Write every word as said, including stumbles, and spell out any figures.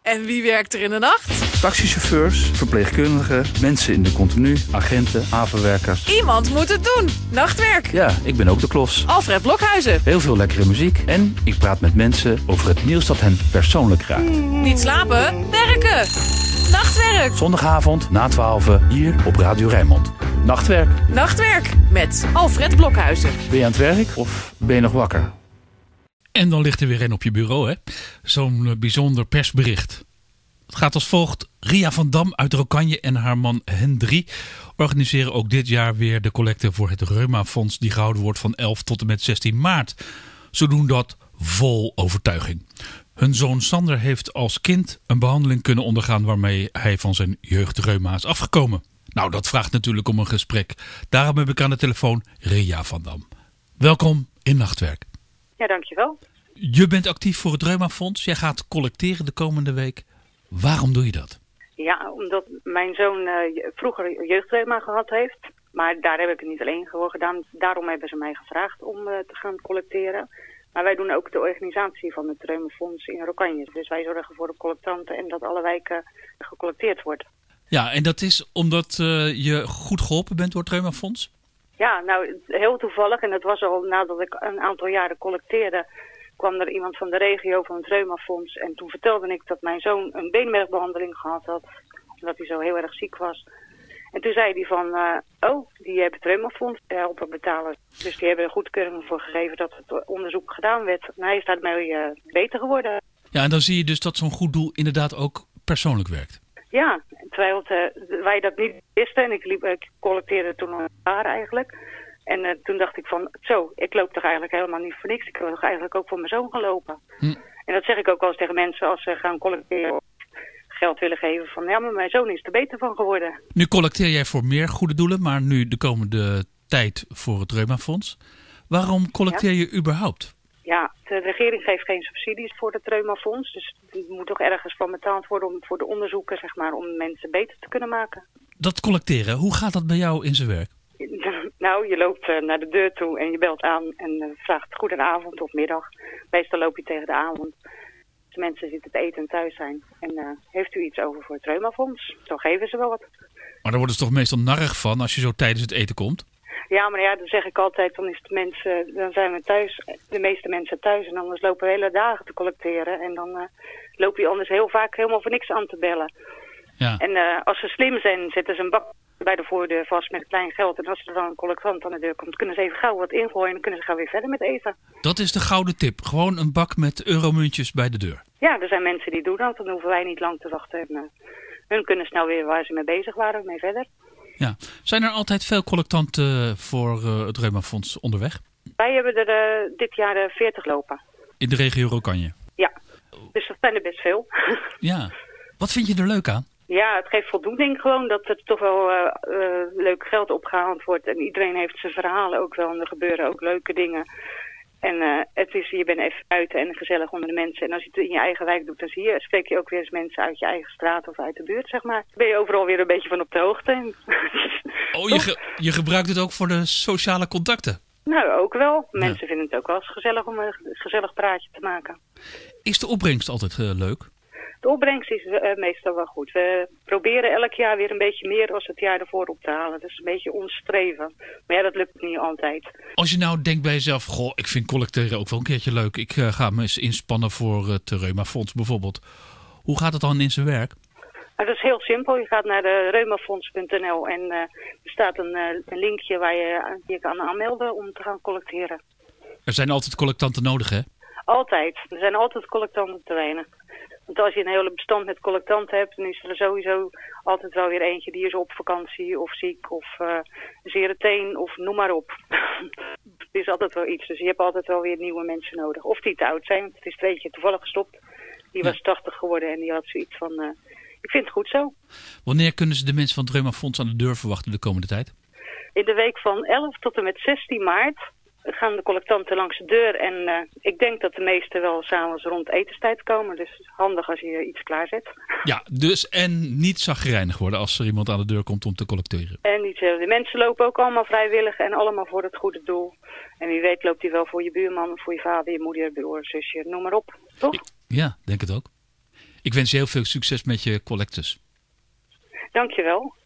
En wie werkt er in de nacht? Taxichauffeurs, verpleegkundigen, mensen in de continu, agenten, havenwerkers. Iemand moet het doen. Nachtwerk. Ja, ik ben ook de klos. Alfred Blokhuizen. Heel veel lekkere muziek en ik praat met mensen over het nieuws dat hen persoonlijk raakt. Niet slapen, werken. Nachtwerk. Zondagavond na twaalf hier op Radio Rijnmond. Nachtwerk. Nachtwerk met Alfred Blokhuizen. Ben je aan het werk of ben je nog wakker? En dan ligt er weer een op je bureau, hè? Zo'n uh, bijzonder persbericht. Het gaat als volgt. Ria van Dam uit Rokanje en haar man Hendry organiseren ook dit jaar weer de collecte voor het Reumafonds die gehouden wordt van elf tot en met zestien maart. Ze doen dat vol overtuiging. Hun zoon Sander heeft als kind een behandeling kunnen ondergaan waarmee hij van zijn jeugdreuma is afgekomen. Nou, dat vraagt natuurlijk om een gesprek. Daarom heb ik aan de telefoon Ria van Dam. Welkom in Nachtwerk. Ja, dankjewel. Je bent actief voor het Reumafonds. Jij gaat collecteren de komende week. Waarom doe je dat? Ja, omdat mijn zoon uh, vroeger jeugdreuma gehad heeft. Maar daar heb ik het niet alleen voor gedaan. Daarom hebben ze mij gevraagd om uh, te gaan collecteren. Maar wij doen ook de organisatie van het Reumafonds in Rokanje. Dus wij zorgen voor de collectanten en dat alle wijken gecollecteerd wordt. Ja, en dat is omdat uh, je goed geholpen bent door het Reumafonds? Ja, nou heel toevallig. En dat was al nadat ik een aantal jaren collecteerde, kwam er iemand van de regio van het Reumafonds. En toen vertelde ik dat mijn zoon een beenmergbehandeling gehad had. Omdat hij zo heel erg ziek was. En toen zei hij van, uh, oh, die hebben het Reumafonds helpen betalen. Dus die hebben er goedkeuring voor gegeven dat het onderzoek gedaan werd. En hij is daarmee uh, beter geworden. Ja, en dan zie je dus dat zo'n goed doel inderdaad ook persoonlijk werkt. Ja, terwijl het, uh, wij dat niet wisten. En ik, liep, ik collecteerde toen al een jaar eigenlijk. En uh, toen dacht ik van, zo, ik loop toch eigenlijk helemaal niet voor niks. Ik wil toch eigenlijk ook voor mijn zoon gaan lopen. Hm. En dat zeg ik ook wel eens tegen mensen als ze gaan collecteren of geld willen geven. Van, ja, maar mijn zoon is er beter van geworden. Nu collecteer jij voor meer goede doelen, maar nu de komende tijd voor het Reumafonds. Waarom collecteer je ja? überhaupt? Ja, de regering geeft geen subsidies voor het Reumafonds. Dus het moet toch ergens van betaald worden om, voor de onderzoeken, zeg maar, om mensen beter te kunnen maken. Dat collecteren, hoe gaat dat bij jou in zijn werk? Nou, je loopt uh, naar de deur toe en je belt aan en uh, vraagt goedenavond of middag. Meestal loop je tegen de avond. De mensen zitten te eten en thuis zijn. En uh, heeft u iets over voor het Reumafonds? Dan geven ze wel wat. Maar daar worden ze toch meestal narrig van als je zo tijdens het eten komt? Ja, maar ja, dan zeg ik altijd, dan, is de mensen, dan zijn we thuis, de meeste mensen thuis. En anders lopen we hele dagen te collecteren. En dan uh, loop je anders heel vaak helemaal voor niks aan te bellen. Ja. En uh, als ze slim zijn, zetten ze een bak bij de voordeur vast met klein geld. En als er dan een collectant aan de deur komt, kunnen ze even gauw wat ingooien. En dan kunnen ze gauw weer verder met eten. Dat is de gouden tip. Gewoon een bak met euromuntjes bij de deur. Ja, er zijn mensen die doen dat. Dan hoeven wij niet lang te wachten. En, uh, hun kunnen snel weer waar ze mee bezig waren, mee verder. Ja. Zijn er altijd veel collectanten voor uh, het Reumafonds onderweg? Wij hebben er uh, dit jaar uh, veertig lopen. In de regio Rokanje? Ja, dus dat zijn er best veel. Ja. Wat vind je er leuk aan? Ja, het geeft voldoening gewoon dat er toch wel uh, uh, leuk geld opgehaald wordt. En iedereen heeft zijn verhalen ook wel. En er gebeuren ook leuke dingen. En uh, het is, je bent even buiten en gezellig onder de mensen. En als je het in je eigen wijk doet, dan zie je, spreek je ook weer eens mensen uit je eigen straat of uit de buurt, zeg maar. Dan ben je overal weer een beetje van op de hoogte. Oh, je, ge- je gebruikt het ook voor de sociale contacten? Nou, ook wel. Mensen ja. vinden het ook wel eens gezellig om een gezellig praatje te maken. Is de opbrengst altijd uh, leuk? De opbrengst is uh, meestal wel goed. We proberen elk jaar weer een beetje meer als het jaar ervoor op te halen. Dat is een beetje ons streven. Maar ja, dat lukt niet altijd. Als je nou denkt bij jezelf, goh, ik vind collecteren ook wel een keertje leuk. Ik uh, ga me eens inspannen voor het Reumafonds bijvoorbeeld. Hoe gaat het dan in zijn werk? Nou, dat is heel simpel. Je gaat naar de reumafonds punt n l en uh, er staat een, uh, een linkje waar je je kan aanmelden om te gaan collecteren. Er zijn altijd collectanten nodig, hè? Altijd. Er zijn altijd collectanten te weinig. Want als je een hele bestand met collectanten hebt, dan is er sowieso altijd wel weer eentje die is op vakantie of ziek of uh, zere teen of noem maar op. Het is altijd wel iets, dus je hebt altijd wel weer nieuwe mensen nodig. Of die te oud zijn, want het is er eentje toevallig gestopt. Die was tachtig geworden en die had zoiets van, uh, ik vind het goed zo. Wanneer kunnen ze de mensen van het Reumafonds aan de deur verwachten de komende tijd? In de week van elf tot en met zestien maart gaan de collectanten langs de deur en uh, ik denk dat de meesten wel s'avonds rond etenstijd komen. Dus handig als je iets klaarzet. Ja, dus en niet chagrijnig worden als er iemand aan de deur komt om te collecteren. En niet, de mensen lopen ook allemaal vrijwillig en allemaal voor het goede doel. En wie weet loopt hij wel voor je buurman, voor je vader, je moeder, broer, zusje, noem maar op. Toch? Ja, denk het ook. Ik wens je heel veel succes met je collectes. Dankjewel.